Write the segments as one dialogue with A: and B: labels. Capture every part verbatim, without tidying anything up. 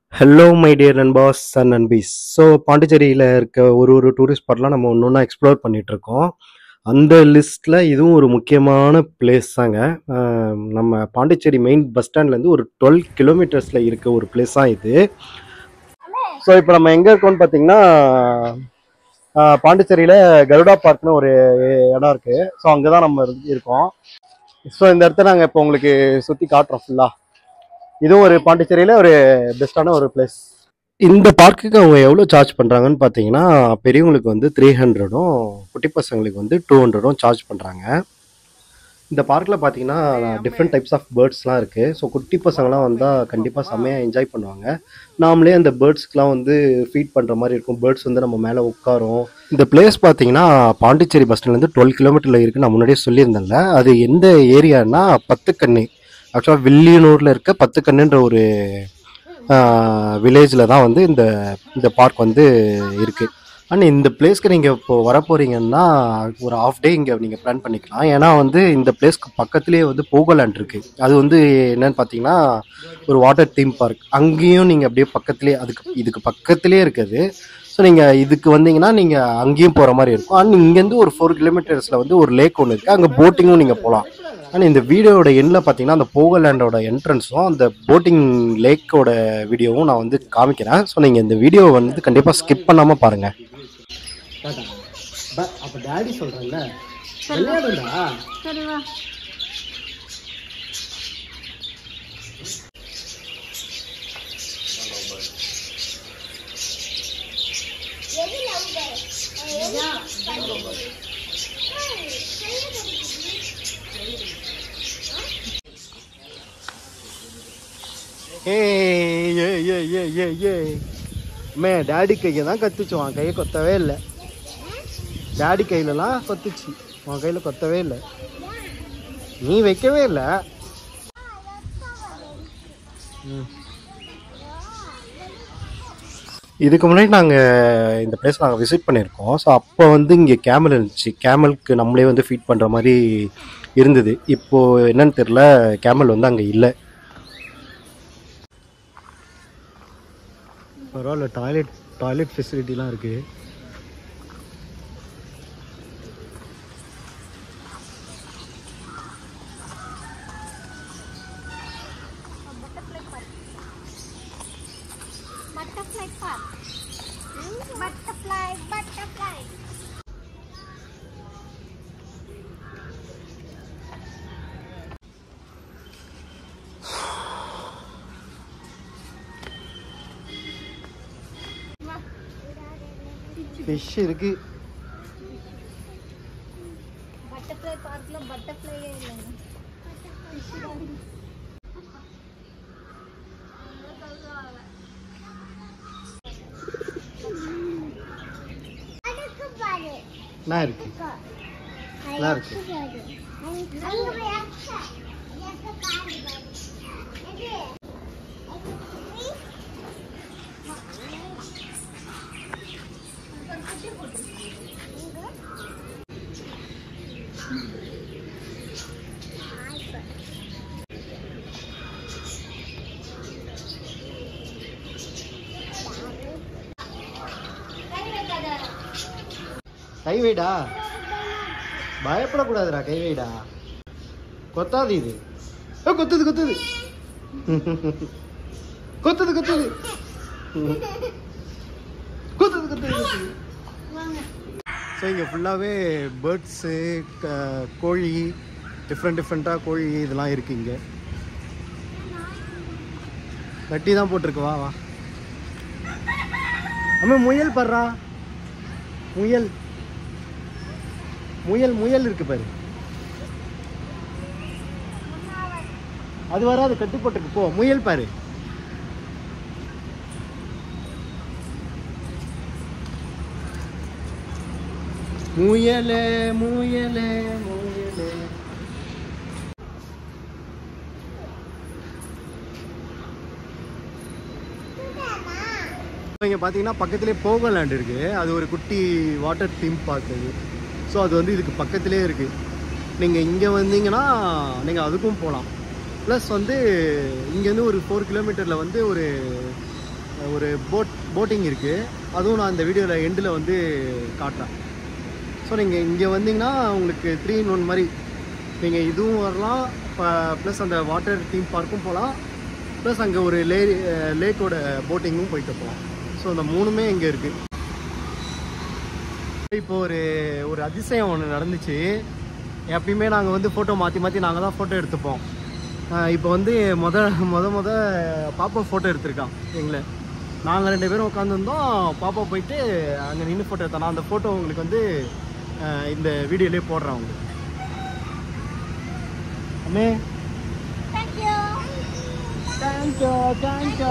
A: Hello my dear நண்பாஸ் and நண்பீஸ். So பாண்டிச்சேரியில் இருக்க ஒரு ஒரு டூரிஸ்ட் ஸ்பாட்லாம் நம்ம ஒன்று ஒன்றா எக்ஸ்ப்ளோர் பண்ணிகிட்ருக்கோம். அந்த லிஸ்ட்டில் இதுவும் ஒரு முக்கியமான பிளேஸ் தாங்க. அஹ் நம்ம பாண்டிச்சேரி மெயின் பஸ் ஸ்டாண்ட்லேருந்து ஒரு டுவெல் கிலோமீட்டர்ஸில் இருக்க ஒரு பிளேஸ் தான் இது. ஸோ இப்போ நம்ம எங்கே இருக்கோம்னு பார்த்தீங்கன்னா அஹ் பாண்டிச்சேரியில் கருடா பார்க்னு ஒரு இடம் இருக்குது. ஸோ அங்கே தான் நம்ம இரு- இருக்கோம். ஸோ இந்த இடத்த நாங்கள் இப்போ உங்களுக்கு சுற்றி காட்டுறோம் ஃபுல்லாக. இதுவும் ஒரு பாண்டிச்சேரியில் ஒரு பெஸ்ட்டான ஒரு பிளேஸ். இந்த பார்க்குக்கு அவங்க எவ்வளோ சார்ஜ் பண்ணுறாங்கன்னு பார்த்தீங்கன்னா, பெரியவங்களுக்கு வந்து த்ரீ ஹண்ட்ரடும் குட்டி பசங்களுக்கு வந்து டூ ஹண்ட்ரடும் சார்ஜ் பண்ணுறாங்க. இந்த பார்க்கில் பார்த்தீங்கன்னா டிஃப்ரெண்ட் டைப்ஸ் ஆஃப் பேர்ட்ஸ்லாம் இருக்குது. ஸோ குட்டி பசங்களாம் வந்தால் கண்டிப்பாக செம்மையாக என்ஜாய் பண்ணுவாங்க. நாமளே அந்த பேர்ட்ஸ்க்குலாம் வந்து ஃபீட் பண்ணுற மாதிரி இருக்கும். பேர்ட்ஸ் வந்து நம்ம மேலே உட்காரும். இந்த பிளேஸ் பார்த்தீங்கன்னா பாண்டிச்சேரி பஸ் ஸ்டாண்ட்லேருந்து டுவெல் கிலோமீட்டரில் இருக்குது. நான் முன்னாடியே சொல்லியிருந்தேன்ல, அது எந்த ஏரியானா பத்துக்கண்ணி. ஆக்சுவலாக வில்லியனூரில் இருக்க பத்துக்கண்ணுன்ற ஒரு வில்லேஜில் தான் வந்து இந்த இந்த பார்க் வந்து இருக்குது. அண்ட் இந்த பிளேஸ்க்கு நீங்கள் இப்போ வர போகிறீங்கன்னா ஒரு ஆஃப் டே இங்கே நீங்கள் பிளான் பண்ணிக்கலாம். ஏன்னா வந்து இந்த பிளேஸ்க்கு பக்கத்துலேயே வந்து போகோலேண்ட் இருக்குது. அது வந்து என்னன்னு பார்த்தீங்கன்னா ஒரு வாட்டர் தீம் பார்க். அங்கேயும் நீங்கள் அப்படியே பக்கத்துலேயே, அதுக்கு இதுக்கு பக்கத்துலேயே இருக்குது. ஸோ நீங்கள் இதுக்கு வந்தீங்கன்னா நீங்கள் அங்கேயும் போகிற மாதிரி இருக்கும். அண்ட் இங்கேருந்து ஒரு ஃபோர் கிலோமீட்டர்ஸில் வந்து ஒரு லேக் ஒன்று இருக்குது. அங்கே போட்டிங்கும் நீங்கள் போகலாம். ஆனால் இந்த வீடியோட எண்ணில் பார்த்தீங்கன்னா அந்த போகோலேண்டோட என்ட்ரன்ஸும் அந்த போட்டிங் லேக்கோட வீடியோவும் நான் வந்து காமிக்கிறேன். ஸோ நீங்கள் இந்த வீடியோவை வந்து கண்டிப்பாக ஸ்கிப் பண்ணாமல் பாருங்கள். அப்போ டாடி சொல்கிறேன்ல, விளையாடுடா.
B: சரி வா.
A: மே டாடி கையை தான் கத்துச்சு, உன் கையை கொத்தவே இல்லை. டாடி கையிலலாம் கொத்துச்சு, உன் கையில் கொத்தவே இல்லை. நீ வைக்கவே இல்லை. இதுக்கு முன்னாடி நாங்கள் இந்த பிளேஸ் நாங்கள் விசிட் பண்ணியிருக்கோம். ஸோ அப்போ வந்து இங்கே கேமல் இருந்துச்சு. கேமலுக்கு நம்மளே வந்து ஃபீட் பண்ணுற மாதிரி இருந்தது. இப்போது என்னன்னு தெரில, கேமல் வந்து அங்கே இல்லை. பரவாயில்ல, டாய்லெட் டாய்லெட் ஃபெசிலிட்டிலாம் இருக்குது.
B: Butterfly park. Butterfly, butterfly.
A: Fish இருக்கு.
B: Butterfly parkல butterfly இல்லைங்க. Fish தான்.
A: நான் இருக்கு நல்லா இருக்கு. கை வைடா, பயப்படக்கூடாதுடா, கை வைடா. கொத்தாது இது. ஏ, கொத்துது கொத்துது கொத்துது கொத்துது கொத்துது கொத்துது கொத்துது. ஸோ இங்கே ஃபுல்லாகவே பேர்ட்ஸு, கோழி, டிஃப்ரெண்ட் டிஃப்ரெண்ட்டாக கோழி இதெல்லாம் இருக்குது. இங்கே கட்டி தான் போட்டிருக்கு. வா வா அம்மா, முயல் படுறா, முயல் முயல் முயல் இருக்கு பாரு. அது வராது, கட்டி போட்டுருக்கு. போ, முயல் பாரு. முயலே முயலே முயலே. இங்கே பார்த்தீங்கன்னா பக்கத்துலேயே போகோலேண்ட் இருக்குது. அது ஒரு குட்டி வாட்டர் தீம் பார்க் அது. ஸோ அது வந்து இதுக்கு பக்கத்துலேயே இருக்குது. நீங்கள் இங்கே வந்தீங்கன்னா நீங்கள் அதுக்கும் போகலாம். ப்ளஸ் வந்து இங்கேருந்து ஒரு ஃபோர் கிலோமீட்டரில் வந்து ஒரு ஒரு போட் போட்டிங் இருக்குது, அதுவும் நான் இந்த வீடியோவில் எண்டில் வந்து காட்டுறேன். ஸோ நீங்கள் இங்கே வந்தீங்கன்னா உங்களுக்கு த்ரீ இன் ஒன் மாதிரி நீங்கள் இதுவும் வரலாம், ப்ளஸ் அந்த வாட்டர் தீம் பார்க்கும் போகலாம், ப்ளஸ் அங்கே ஒரு லே லேக்கோட போட்டிங்கும் போயிட்டு போகலாம். ஸோ அந்த மூணுமே இங்கே இருக்குது. இப்போ ஒரு ஒரு அதிசயம் ஒன்று நடந்துச்சு. எப்பயுமே நாங்கள் வந்து ஃபோட்டோ மாற்றி மாற்றி நாங்கள் தான் ஃபோட்டோ எடுத்துப்போம். இப்போ வந்து முத முத முத பாப்பா ஃபோட்டோ எடுத்திருக்கான் எங்களை. நாங்கள் ரெண்டு பேரும் உட்காந்துருந்தோம், பாப்பா போயிட்டு அங்கே நின்று ஃபோட்டோ எடுத்தோம். நான் அந்த ஃபோட்டோ உங்களுக்கு வந்து இந்த வீடியோலேயே போடுறேன் உங்களுக்கு. அம்மே
B: தேங்க்யூ
A: தேங்க்யூ தேங்க்யூ.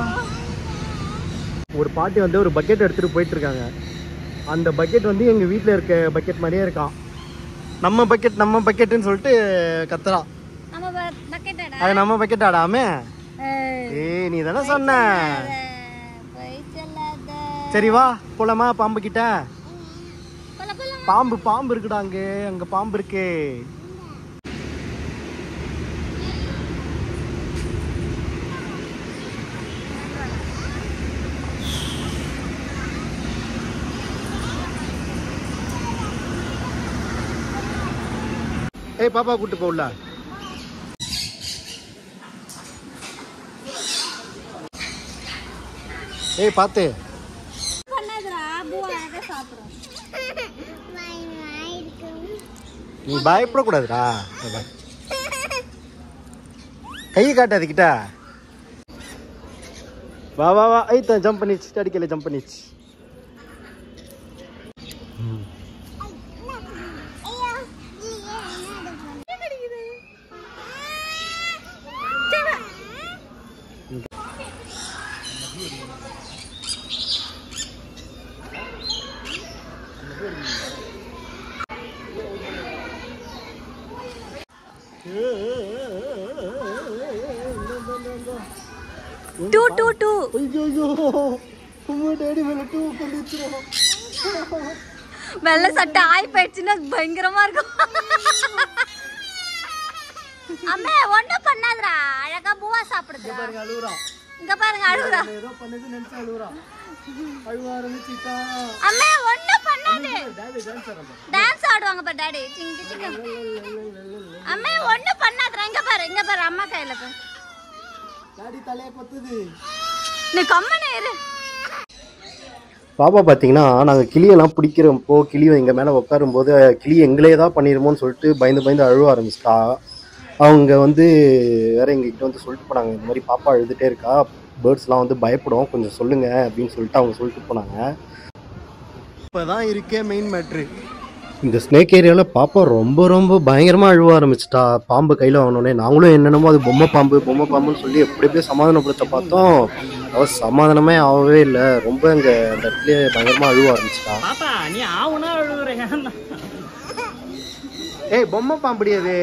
A: ஒரு பாட்டி வந்து ஒரு பக்கெட் எடுத்துகிட்டு போயிட்டுருக்காங்க. அந்த பக்கெட் வந்து எங்கள் வீட்டில் இருக்க பக்கெட் மாதிரியே இருக்கான். நம்ம பக்கெட் நம்ம பக்கெட்டுன்னு சொல்லிட்டு கத்துறா. அது நம்ம பக்கெட்டாடாமே. ஏய் நீ தானே சொன்ன. சரி வா போலாமா பாம்பு கிட்ட. பாம்பு பாம்பு இருக்குடா அங்க, அங்க பாம்பு இருக்கு. ஏய் பாப்பா கூட்டு போகல. ஏய் பாத்து நீ பயப்படக்கூடாதுடா. கையை காட்டாதுக்கிட்ட. வா வா வா. ஐ தான் ஜம்ப் பண்ணிச்சு, அடிக்கல ஜம்ப் பண்ணிச்சு.
B: டூ டூ டூ.
A: ஐயோ உங்க டாடி மேல டூ கண்டிச்சுறோம்.
B: வெள்ளை சட்டை ஆய் போயிடுச்சுன்னா பயங்கரமா இருக்கும். அம்மே ஒண்ணும் பண்ணாதடா, அழகா பூவா சாப்பிடுது.
A: இங்க பாருங்க அழுவுறா.
B: இங்க பாருங்க அழுவுறா.
A: ஏதோ பண்ணது நினைச்சு அழுவுறா. அழுவ ஆரம்பிச்சிட்டா.
B: அம்மே ஒண்ணும் பண்ணாது.
A: டாடி டான்ஸ் ஆடுறாங்க.
B: டான்ஸ் ஆடுவாங்க பா டாடி. சிங்க சிங்க. அம்மே ஒண்ணும் பண்ணாதடா. இங்க பாரு இங்க பாரு அம்மா கையில பாரு.
A: டாடி தலைய கொத்துது.
B: நீ கம்மனே இரு.
A: பாப்பா பார்த்தீங்கன்னா நாங்கள் கிளியெல்லாம் பிடிக்கிறப்போ கிளி எங்கள் மேலே உட்காரும்போது கிளி எங்களே தான் பண்ணிடுமோன்னு சொல்லிட்டு பயந்து பயந்து அழுவ ஆரம்பிச்சிட்டா. அவங்க வந்து வேற எங்ககிட்ட வந்து சொல்லிட்டு போனாங்க, இந்த மாதிரி பாப்பா அழுதுகிட்டே இருக்கா, பேர்ட்ஸ்லாம் வந்து பயப்படும், கொஞ்சம் சொல்லுங்க அப்படின்னு சொல்லிட்டு அவங்க சொல்லிட்டு போனாங்க. இப்போ தான் இருக்கே மெயின் மேட்ரு. இந்த ஸ்னேக் ஏரியாவில் பாப்பா ரொம்ப ரொம்ப பயங்கரமாக அழுவ ஆரம்பிச்சிட்டா. பாம்பு கையில் வாங்கினோடனே நாங்களும் என்னென்னமோ அது பொம்மை பாம்பு பொம்மை பாம்புன்னு சொல்லி எப்படி எப்படியே சமாதானப்படுத்த பார்த்தோம். அவ சமாதானமே ஆகவே இல்லை. ரொம்ப அங்கே அந்த இடத்துல பயங்கரமாக அழுவ ஆரம்பிச்சிட்டா. ஏய் பொம்மை பாம்புடி அது.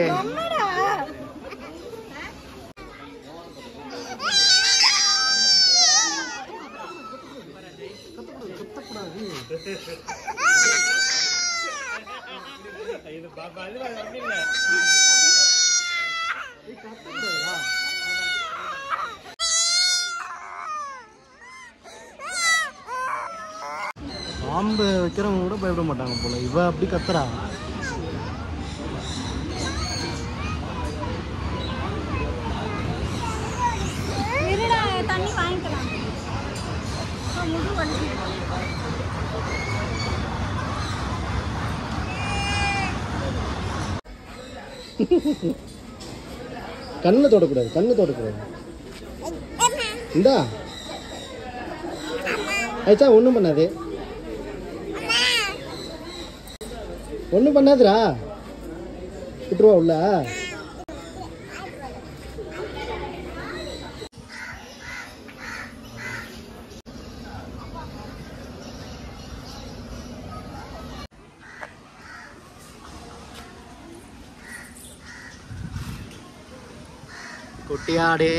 A: பாம்பு வைக்கிறவங்க கூட பயப்பட மாட்டாங்க போல, இவ அப்படி கத்துறா.
B: தண்ணி வாங்கிக்கலாம்.
A: கண்ணை தொடக்கூடாது, கண்ணு தொடக்கூடாது. இந்தா ஆயிச்சா, ஒன்றும் பண்ணாது, ஒன்றும் பண்ணாதுரா. விட்டுருவா உள்ள. குட்டியாடே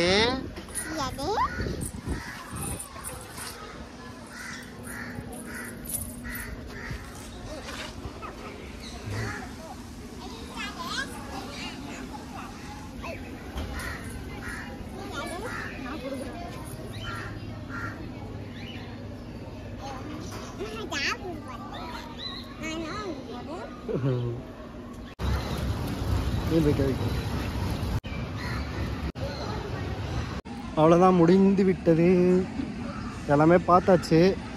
A: அவ்வளோதான், முடிந்து விட்டது, எல்லாமே பார்த்தாச்சு.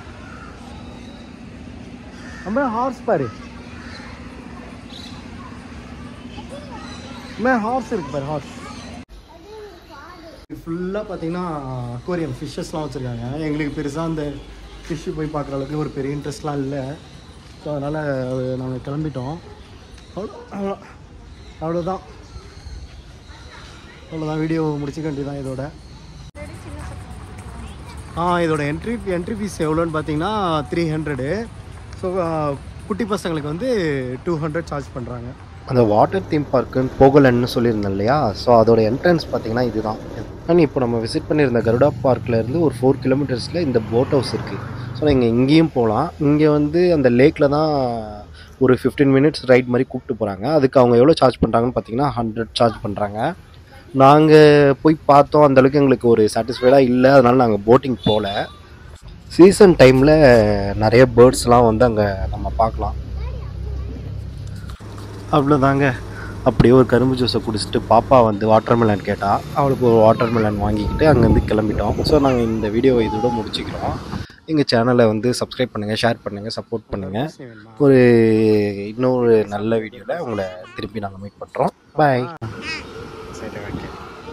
A: நம்ம ஹார்ஸ் பாரு, ஹார்ஸ் இருக்கு பாரு, ஹார்ஸ். ஃபுல்லாக பார்த்தீங்கன்னா அக்வேரியம் ஃபிஷ்ஷஸ்லாம் வச்சுருக்காங்க. எங்களுக்கு பெருசாக அந்த ஃபிஷ்ஷு போய் பார்க்குற அளவுக்கு ஒரு பெரிய இன்ட்ரெஸ்ட்லாம் இல்லை. ஸோ அதனால் நாங்கள் கிளம்பிட்டோம். அவ்வளோ அவ்வளோ அவ்வளோதான் அவ்வளோதான் வீடியோ முடிச்சுக்க வேண்டியதான் இதோட. ஆ இதோட என்ட்ரி என்ட்ரி ஃபீஸ் எவ்வளோன்னு பார்த்தீங்கன்னா த்ரீ ஹண்ட்ரடு. ஸோ குட்டி பசங்களுக்கு வந்து டூ ஹண்ட்ரட் சார்ஜ் பண்ணுறாங்க. அந்த வாட்டர் தீம் பார்க்குன்னு போகலன்னு சொல்லியிருந்தேன் இல்லையா, ஸோ அதோட என்ட்ரன்ஸ் பார்த்தீங்கன்னா இதுதான். ஆனால் இப்போ நம்ம விசிட் பண்ணியிருந்த கருடா பார்க்லேருந்து ஒரு ஃபோர் கிலோமீட்டர்ஸில் இந்த போட் ஹவுஸ் இருக்குது. ஸோ நீங்கள் இங்கேயும் போகலாம். இங்கே வந்து அந்த லேக்கில் தான் ஒரு ஃபிஃப்டீன் மினிட்ஸ் ரைட் மாதிரி கூப்பிட்டு போகிறாங்க. அதுக்கு அவங்க எவ்வளோ சார்ஜ் பண்ணுறாங்கன்னு பார்த்தீங்கன்னா ஹண்ட்ரட் சார்ஜ் பண்ணுறாங்க. நாங்கள் போய் பார்த்தோம், அந்தளவுக்கு எங்களுக்கு ஒரு சாட்டிஸ்ஃபைடாக இல்லை. அதனால் நாங்கள் போட்டிங் போகல. சீசன் டைமில் நிறைய பேர்ட்ஸ்லாம் வந்து அங்கே நம்ம பார்க்கலாம். அவ்வளோதாங்க. அப்படியே ஒரு கரும்பு ஜூஸை குடிச்சிட்டு பாப்பா வந்து வாட்டர்மெலன் கேட்டால் அவளுக்கு ஒரு வாட்டர்மெலன் வாங்கிக்கிட்டு அங்கேருந்து கிளம்பிட்டோம். ஸோ நாங்கள் இந்த வீடியோ இதோட முடிச்சுக்கிறோம். எங்கள் சேனலை வந்து சப்ஸ்கிரைப் பண்ணுங்கள், ஷேர் பண்ணுங்கள், சப்போர்ட் பண்ணுங்கள். ஒரு இன்னொரு நல்ல வீடியோவில் உங்களை திருப்பி நாங்கள் மீட் பண்ணுறோம். பாய். சரி, ஓகே,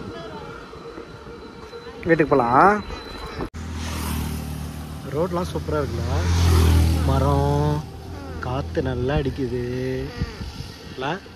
A: வீட்டுக்கு போகலாம். ரோட்லாம் சூப்பராக இருக்குல்ல, மரம், காற்று நல்லா அடிக்குது இல்லை?